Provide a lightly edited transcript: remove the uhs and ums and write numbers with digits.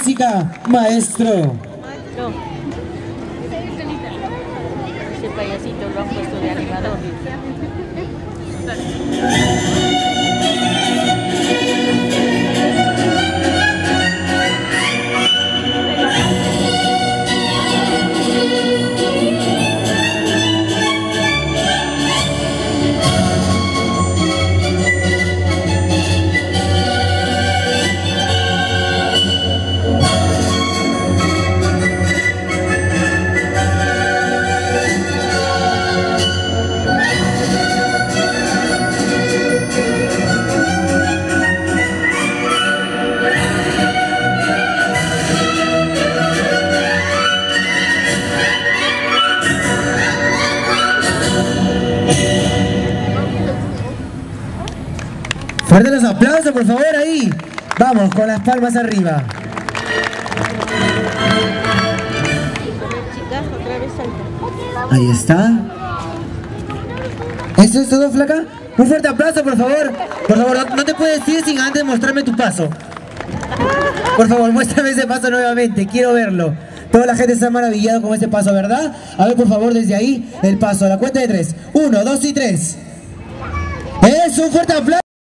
música, maestro. Maestro. Ese payasito lo han puesto de animador. Fuerte los aplausos, por favor, ahí. Vamos, con las palmas arriba. Ahí está. ¿Eso es todo, flaca? Un fuerte aplauso, por favor. Por favor, no te puedes ir sin antes mostrarme tu paso. Por favor, muéstrame ese paso nuevamente. Quiero verlo. Toda la gente está maravillada con ese paso, ¿verdad? A ver, por favor, desde ahí, el paso. A la cuenta de 3. 1, 2 y 3. ¡Es un fuerte aplauso!